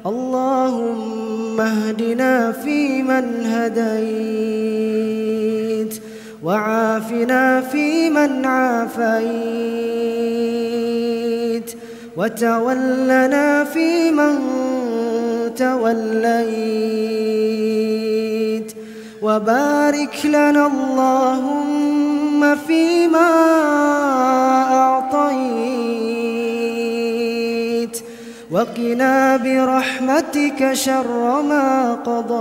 اللهم اهدنا فيمن هديت، وعافنا فيمن عافيت، وتولنا فيمن توليت، وبارك لنا اللهم فيما أعطيت، وقنا برحمتك شر ما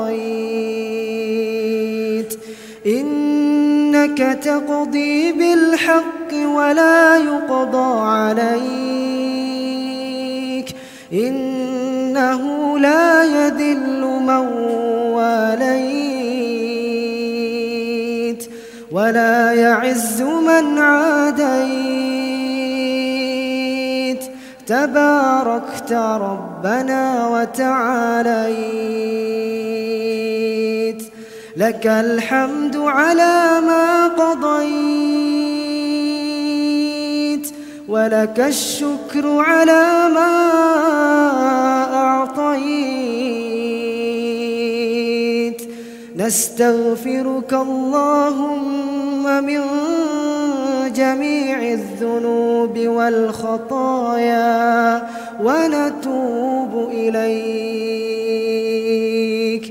قضيت، إنك تقضي بالحق ولا يقضى عليك، إنه لا يذل من واليت ولا يعز من عاديت، تباركت ربنا وتعاليت، لك الحمد على ما قضيت، ولك الشكر على ما أعطيت، نستغفرك اللهم من جميع الذنوب والخطايا ونتوب إليك.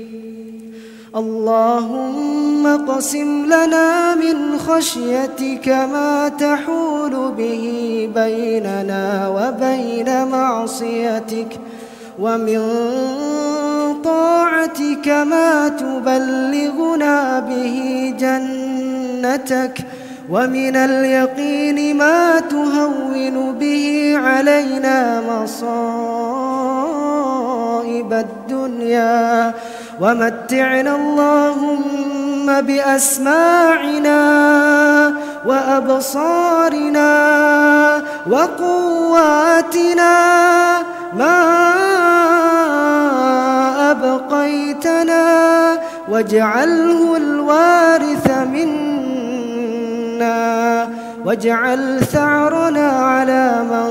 اللهم اقسم لنا من خشيتك ما تحول به بيننا وبين معصيتك، ومن طاعتك ما تبلغنا به جنتك، ومن اليقين ما تهون به علينا مصائب الدنيا، ومتعنا اللهم بأسماعنا وأبصارنا وقواتنا ما أبقيتنا، واجعله الوارث منا، واجعل ثأرنا على من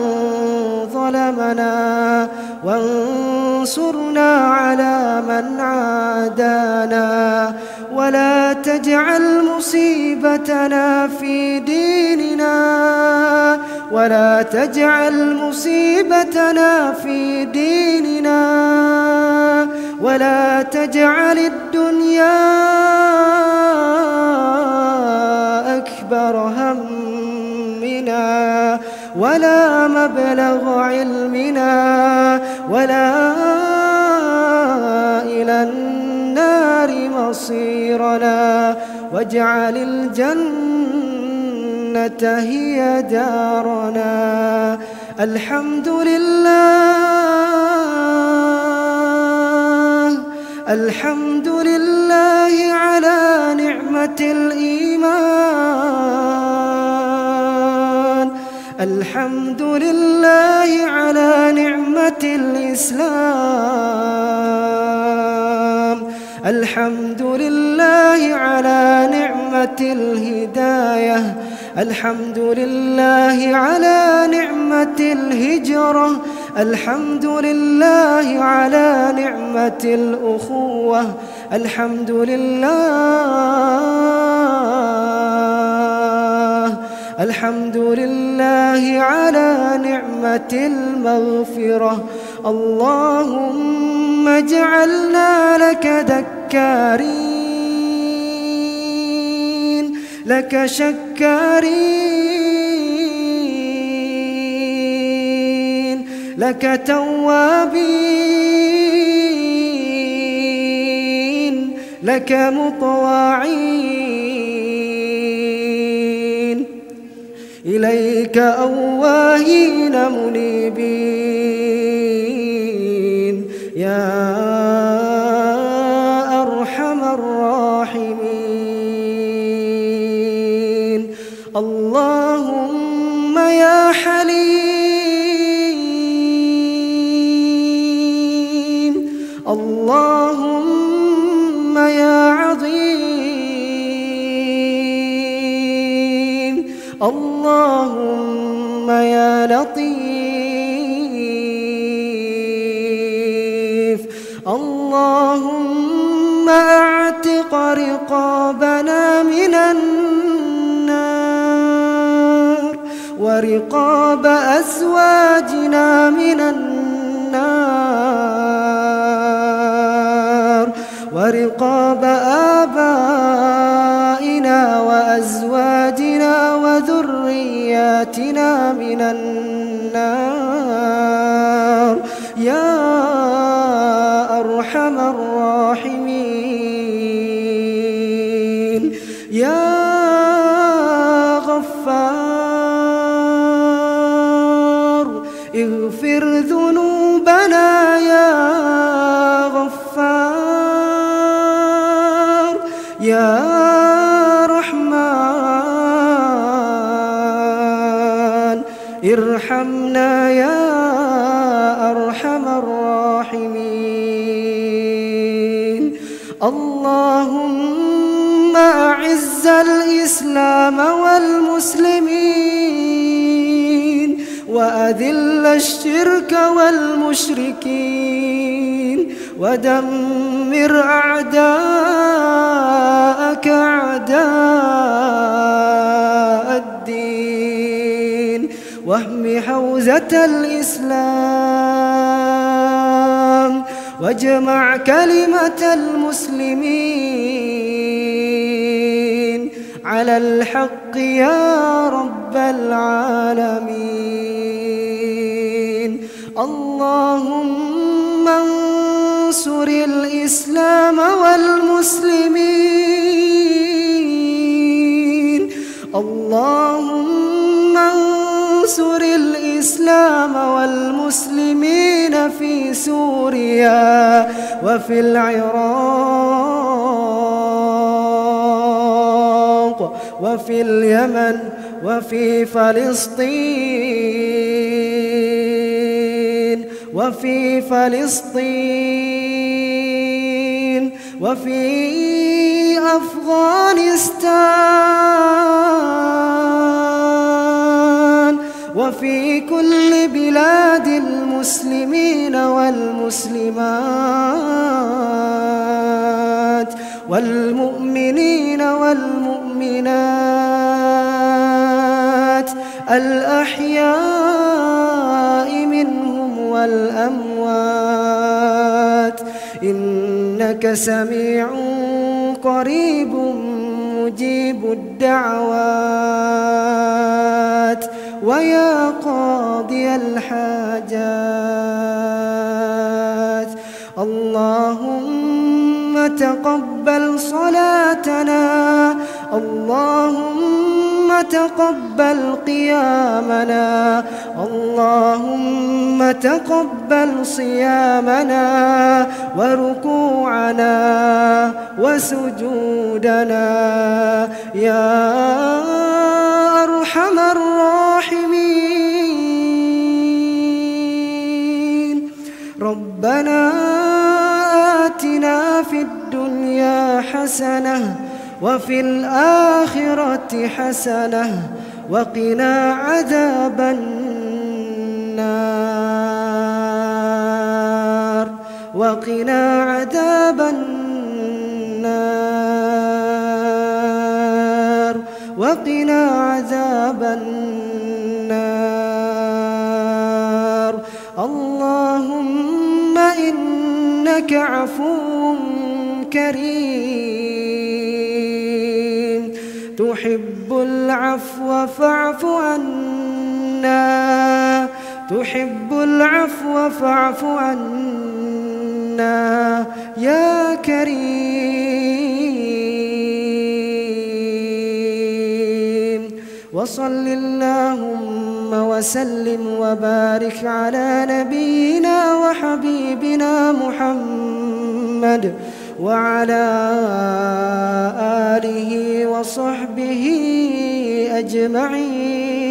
ظلمنا، وانصرنا على من عادانا، ولا تجعل مصيبتنا في ديننا، ولا تجعل مصيبتنا في ديننا، ولا تجعل الدنيا أكبر همنا، ولا مبلغ علمنا، ولا إلى النار مصيرنا، واجعل الجنة هي دارنا. الحمد لله، الحمد لله على نعمة الإيمان، الحمد لله على نعمة الإسلام، الحمد لله على نعمة الهداية، الحمد لله على نعمة الهجرة، الحمد لله على نعمة الأخوة، الحمد لله، الحمد لله على نعمة المغفرة. اللهم اجعلنا لك ذكارين، لك شكارين، لك توابين، لك مطواعين، إليك أواهين منيبين، يا أرحم الراحمين. اللهم يا حليم، اللهم يا عظيم، اللهم يا لطيف، اللهم اعتق رقابنا من النار ورقاب أزواجنا من النار ورقاب آبائنا وأزواجنا وذرياتنا من النار يا أرحم الراحمين يا غفار اغفر ذنوبنا يا غفار يا رحمن ارحمنا يا أرحم الراحمين اللهم أعز الإسلام والمسلمين وأذل الشرك والمشركين ودمر أعداءك أعداء الدين واهم حوزة الإسلام واجمع كلمة المسلمين على الحق يا رب العالمين اللهم انصر الإسلام والمسلمين اللهم انصر الإسلام والمسلمين في سوريا وفي العراق وفي اليمن وفي فلسطين وفي أفغانستان وفي كل بلاد المسلمين والمسلمات والمؤمنين والمؤمنات الأحياء منهم والأموات إنك سميع قريب مجيب الدعوات ويا قاضي الحاجات اللهم تقبل صلاتنا اللهم تقبل قيامنا اللهم تقبل صيامنا وركوعنا وسجودنا يا أرحم الراحمين ربنا آتنا في الدنيا حسنة وفي الآخرة حسنة وقنا عذاب النار وقنا عذاب النار وقنا عذاب النار اللهم إنك عفو كريم تحب العفو فاعف عنا تحب العفو فاعف عنا يا كريم وصل اللهم وسلم وبارك على نبينا وحبيبنا محمد وعلى آله وصحبه أجمعين